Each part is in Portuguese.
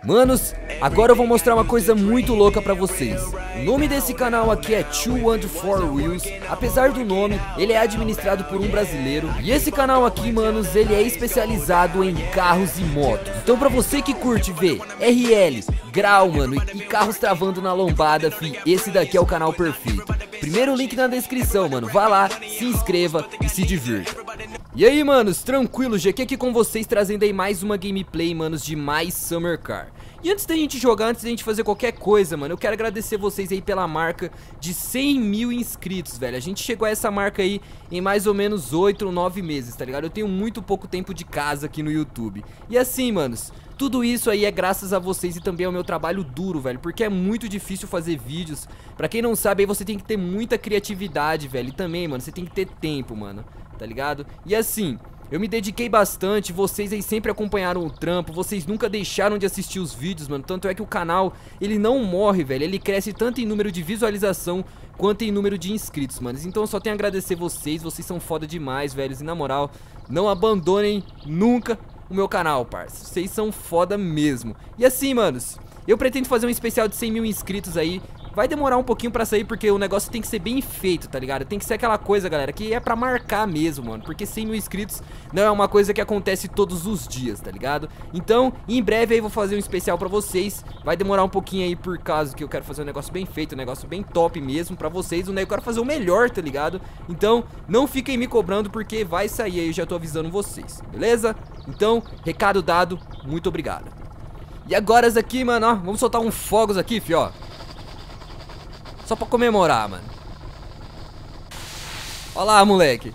Manos, agora eu vou mostrar uma coisa muito louca pra vocês. O nome desse canal aqui é 214 Wheels. Apesar do nome, ele é administrado por um brasileiro. E esse canal aqui, manos, ele é especializado em carros e motos. Então pra você que curte ver RL, grau, mano, e carros travando na lombada, fi, esse daqui é o canal perfeito. Primeiro link na descrição, mano. Vá lá, se inscreva e se divirta. E aí, manos, tranquilo, GQ aqui com vocês, trazendo aí mais uma gameplay, manos, de mais Summer Car. E antes da gente jogar, antes da gente fazer qualquer coisa, mano, eu quero agradecer vocês aí pela marca de 100 mil inscritos, velho. A gente chegou a essa marca aí em mais ou menos 8 ou 9 meses, tá ligado? Eu tenho muito pouco tempo de casa aqui no YouTube. E assim, manos, tudo isso aí é graças a vocês e também ao meu trabalho duro, velho, porque é muito difícil fazer vídeos. Pra quem não sabe, aí você tem que ter muita criatividade, velho, e também, mano, você tem que ter tempo, mano, tá ligado? E assim, eu me dediquei bastante, vocês aí sempre acompanharam o trampo, vocês nunca deixaram de assistir os vídeos, mano. Tanto é que o canal, ele não morre, velho, ele cresce tanto em número de visualização quanto em número de inscritos, mano. Então eu só tenho a agradecer vocês são foda demais, velhos. E na moral, não abandonem nunca o meu canal, parça. Vocês são foda mesmo. E assim, manos, eu pretendo fazer um especial de 100 mil inscritos aí. Vai demorar um pouquinho pra sair, porque o negócio tem que ser bem feito, tá ligado? Tem que ser aquela coisa, galera, que é pra marcar mesmo, mano. Porque 100 mil inscritos não é uma coisa que acontece todos os dias, tá ligado? Então, em breve aí vou fazer um especial pra vocês. Vai demorar um pouquinho aí por causa que eu quero fazer um negócio bem feito, um negócio bem top mesmo pra vocês. Eu quero fazer o melhor, tá ligado? Então, não fiquem me cobrando, porque vai sair aí, eu já tô avisando vocês, beleza? Então, recado dado, muito obrigado. E agora esse aqui, mano, ó, vamos soltar um fogos aqui, fi, ó. Só pra comemorar, mano. Olha lá, moleque.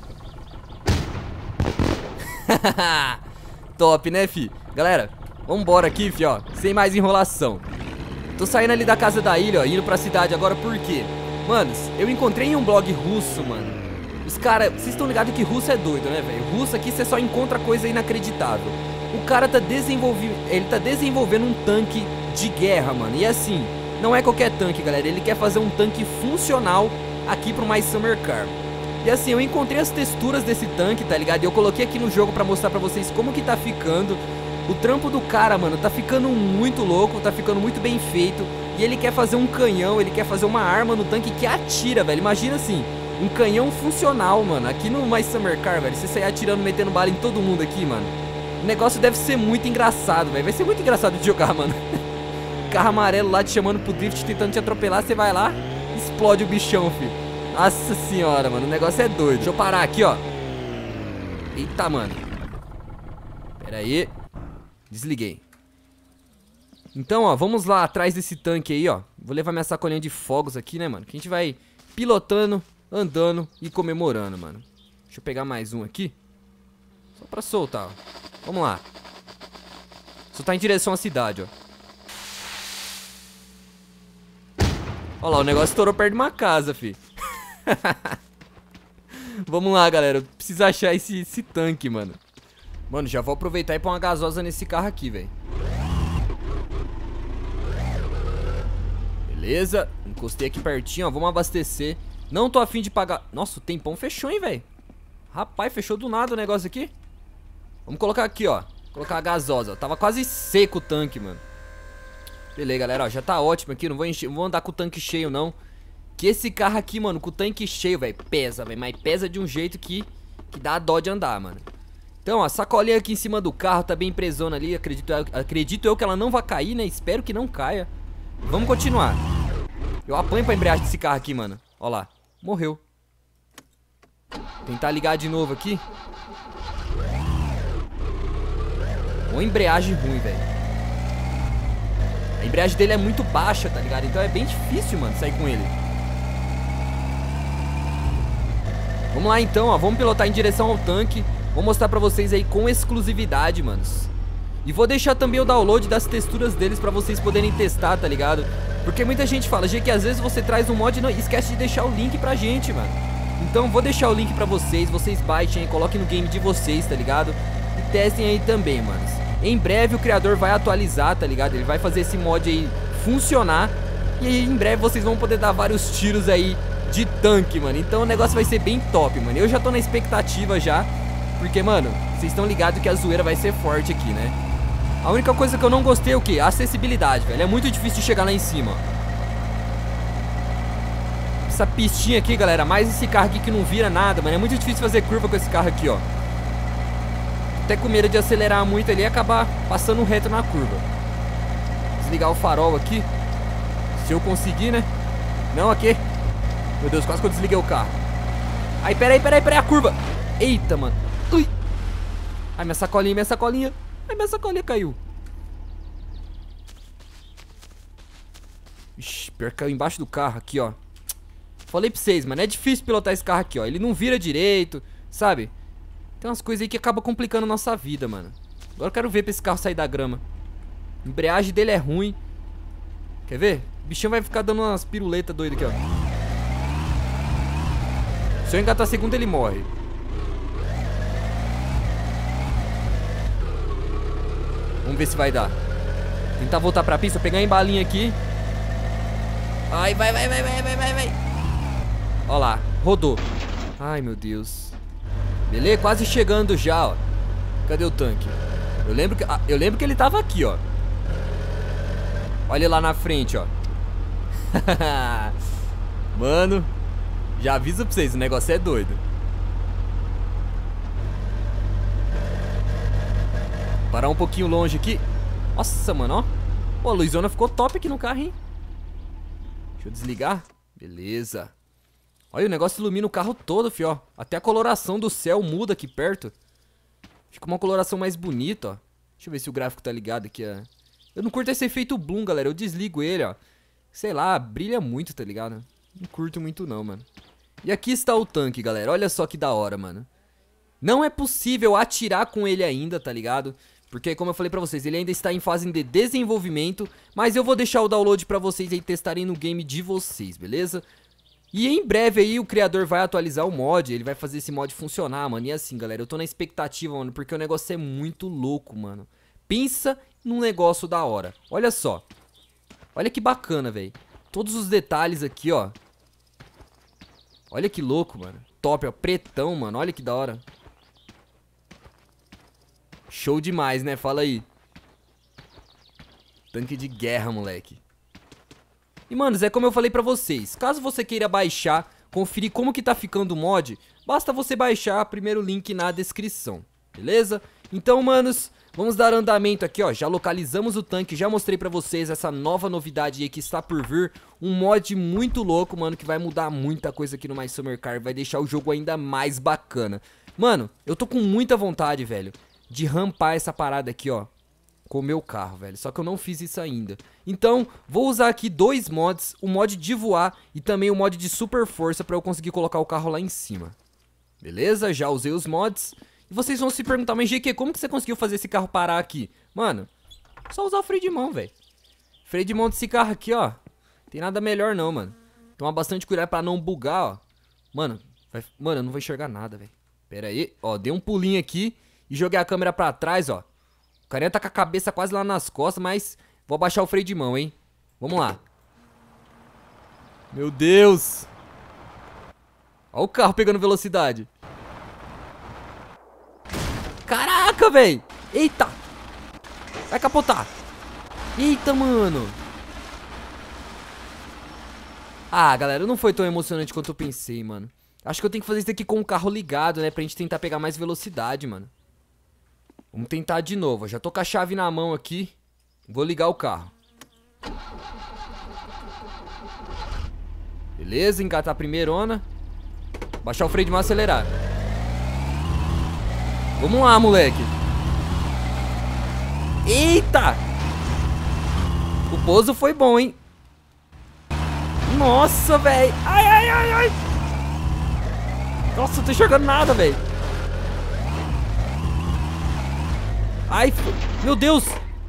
Top, né, fi? Galera, vambora aqui, fi, ó. Sem mais enrolação. Tô saindo ali da casa da ilha, ó, indo pra cidade agora, por quê? Manos, eu encontrei em um blog russo, mano. Os caras, vocês estão ligados que russo é doido, né, velho? Russo aqui você só encontra coisa inacreditável. O cara tá desenvolvendo um tanque de guerra, mano. E assim, não é qualquer tanque, galera. Ele quer fazer um tanque funcional aqui pro mais Summer Car. E assim, eu encontrei as texturas desse tanque, tá ligado? E eu coloquei aqui no jogo pra mostrar pra vocês como que tá ficando. O trampo do cara, mano, tá ficando muito louco, tá ficando muito bem feito. E ele quer fazer um canhão, ele quer fazer uma arma no tanque que atira, velho. Imagina assim, um canhão funcional, mano. Aqui no mais Summer Car, velho, você sair atirando, metendo bala em todo mundo aqui, mano. O negócio deve ser muito engraçado, velho. Vai ser muito engraçado de jogar, mano. Carro amarelo lá te chamando pro drift, tentando te atropelar, você vai lá, explode o bichão, filho. Nossa senhora, mano, o negócio é doido. Deixa eu parar aqui, ó. Eita, mano. Pera aí. Desliguei. Então, ó, vamos lá atrás desse tanque aí, ó. Vou levar minha sacolinha de fogos aqui, né, mano? Que a gente vai pilotando, andando e comemorando, mano. Deixa eu pegar mais um aqui. Só pra soltar, ó. Vamos lá. Soltar em direção à cidade, ó. Olha lá, o negócio estourou perto de uma casa, fi. Vamos lá, galera. Eu preciso achar esse tanque, mano. Mano, já vou aproveitar e pôr uma gasosa nesse carro aqui, velho. Beleza. Encostei aqui pertinho, ó. Vamos abastecer. Não tô afim de pagar. Nossa, o tempão fechou, hein, velho. Rapaz, fechou do nada o negócio aqui. Vamos colocar aqui, ó. Colocar a gasosa. Tava quase seco o tanque, mano. Beleza, galera, ó, já tá ótimo aqui, não vou andar com o tanque cheio, não. Que esse carro aqui, mano, com o tanque cheio, velho, pesa, velho. Mas pesa de um jeito que dá dó de andar, mano. Então, ó, a sacolinha aqui em cima do carro tá bem presona ali. Acredito eu que ela não vai cair, né? Espero que não caia. Vamos continuar. Eu apanho pra embreagem desse carro aqui, mano. Ó lá, morreu. Tentar ligar de novo aqui. Uma embreagem ruim, velho. A embreagem dele é muito baixa, tá ligado? Então é bem difícil, mano, sair com ele. Vamos lá então, ó. Vamos pilotar em direção ao tanque. Vou mostrar pra vocês aí com exclusividade, manos. E vou deixar também o download das texturas deles pra vocês poderem testar, tá ligado? Porque muita gente fala, G, que às vezes você traz um mod e não esquece de deixar o link pra gente, mano. Então vou deixar o link pra vocês. Vocês baixem aí, coloquem no game de vocês, tá ligado? E testem aí também, manos. Em breve o criador vai atualizar, tá ligado? Ele vai fazer esse mod aí funcionar. E aí em breve vocês vão poder dar vários tiros aí de tanque, mano. Então o negócio vai ser bem top, mano. Eu já tô na expectativa já. Porque, mano, vocês estão ligados que a zoeira vai ser forte aqui, né? A única coisa que eu não gostei é o quê? A acessibilidade, velho. É muito difícil de chegar lá em cima, ó. Essa pistinha aqui, galera, mais esse carro aqui que não vira nada, mano. É muito difícil fazer curva com esse carro aqui, ó. Até com medo de acelerar muito ali e acabar passando reto na curva. Desligar o farol aqui. Se eu conseguir, né? Não, aqui. Meu Deus, quase que eu desliguei o carro. Ai, peraí, a curva. Eita, mano. Ui. Ai, minha sacolinha, minha sacolinha. Ai, minha sacolinha caiu. Ixi, pior que caiu embaixo do carro aqui, ó. Falei pra vocês, mano, é difícil pilotar esse carro aqui, ó. Ele não vira direito, sabe? Tem umas coisas aí que acabam complicando a nossa vida, mano. Agora eu quero ver pra esse carro sair da grama. A embreagem dele é ruim. Quer ver? O bichinho vai ficar dando umas piruletas doidas aqui, ó. Se eu engatar a segunda, ele morre. Vamos ver se vai dar. Tentar voltar pra pista, pegar a embalinha aqui. Ai, vai. Ó lá, rodou. Ai, meu Deus. Beleza, quase chegando já, ó. Cadê o tanque? Eu lembro que ele tava aqui, ó. Olha ele lá na frente, ó. Mano, já aviso pra vocês, o negócio é doido. Parar um pouquinho longe aqui. Nossa, mano, ó. Pô, a luzona ficou top aqui no carro, hein? Deixa eu desligar. Beleza. Olha, o negócio ilumina o carro todo, fio, ó. Até a coloração do céu muda aqui perto. Fica uma coloração mais bonita, ó. Deixa eu ver se o gráfico tá ligado aqui, ó. Eu não curto esse efeito bloom, galera. Eu desligo ele, ó. Sei lá, brilha muito, tá ligado? Não curto muito não, mano. E aqui está o tanque, galera. Olha só que da hora, mano. Não é possível atirar com ele ainda, tá ligado? Porque, como eu falei pra vocês, ele ainda está em fase de desenvolvimento. Mas eu vou deixar o download pra vocês aí testarem no game de vocês, beleza? E em breve aí o criador vai atualizar o mod. Ele vai fazer esse mod funcionar, mano. E assim, galera, eu tô na expectativa, mano, porque o negócio é muito louco, mano. Pensa num negócio da hora. Olha só. Olha que bacana, velho. Todos os detalhes aqui, ó. Olha que louco, mano. Top, ó. Pretão, mano. Olha que da hora. Show demais, né? Fala aí. Tanque de guerra, moleque. E, manos, é como eu falei pra vocês. Caso você queira baixar, conferir como que tá ficando o mod, basta você baixar o primeiro link na descrição. Beleza? Então, manos, vamos dar andamento aqui, ó. Já localizamos o tanque, já mostrei pra vocês essa nova novidade aí que está por vir. Um mod muito louco, mano, que vai mudar muita coisa aqui no My Summer Car. Vai deixar o jogo ainda mais bacana. Mano, eu tô com muita vontade, velho, de rampar essa parada aqui, ó, com o meu carro, velho. Só que eu não fiz isso ainda. Então, vou usar aqui dois mods. O mod de voar e também o mod de super força pra eu conseguir colocar o carro lá em cima. Beleza? Já usei os mods. E vocês vão se perguntar, mas GQ, como que você conseguiu fazer esse carro parar aqui? Mano, só usar o freio de mão, velho. Freio de mão desse carro aqui, ó. Tem nada melhor não, mano. Toma bastante cuidado pra não bugar, ó. Mano, eu não vou enxergar nada, velho. Pera aí, ó, dei um pulinho aqui e joguei a câmera pra trás, ó. O carinha tá com a cabeça quase lá nas costas, mas vou abaixar o freio de mão, hein. Vamos lá. Meu Deus. Ó o carro pegando velocidade. Caraca, velho. Eita. Vai capotar. Eita, mano. Ah, galera, não foi tão emocionante quanto eu pensei, mano. Acho que eu tenho que fazer isso aqui com o carro ligado, né, pra gente tentar pegar mais velocidade, mano. Vamos tentar de novo. Eu já tô com a chave na mão aqui. Vou ligar o carro. Beleza, engatar a primeirona. Baixar o freio de mão e acelerar. Vamos lá, moleque. Eita! O pouso foi bom, hein? Nossa, velho. Ai. Nossa, não tô enxergando nada, velho. Ai, meu Deus.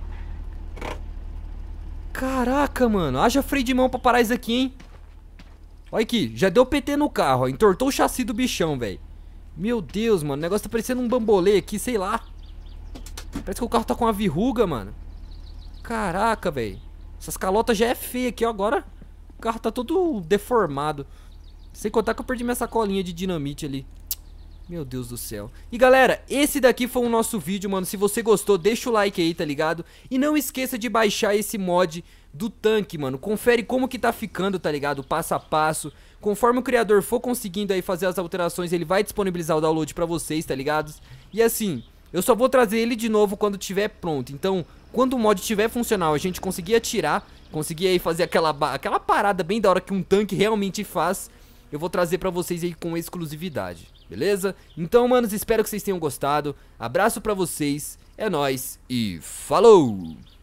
Caraca, mano. Haja freio de mão pra parar isso aqui, hein. Olha aqui, já deu PT no carro, ó. Entortou o chassi do bichão, velho. Meu Deus, mano. O negócio tá parecendo um bambolê aqui, sei lá. Parece que o carro tá com uma verruga, mano. Caraca, velho. Essas calotas já é feia aqui, ó. Agora o carro tá todo deformado. Sem contar que eu perdi minha sacolinha de dinamite ali. Meu Deus do céu. E galera, esse daqui foi o nosso vídeo, mano. Se você gostou, deixa o like aí, tá ligado? E não esqueça de baixar esse mod do tanque, mano. Confere como que tá ficando, tá ligado? Passo a passo. Conforme o criador for conseguindo aí fazer as alterações, ele vai disponibilizar o download pra vocês, tá ligado? E assim, eu só vou trazer ele de novo quando tiver pronto. Então, quando o mod tiver funcional, a gente conseguir atirar, conseguir aí fazer aquela parada bem da hora que um tanque realmente faz, eu vou trazer pra vocês aí com exclusividade, beleza? Então, manos, espero que vocês tenham gostado. Abraço pra vocês, é nóis e falou!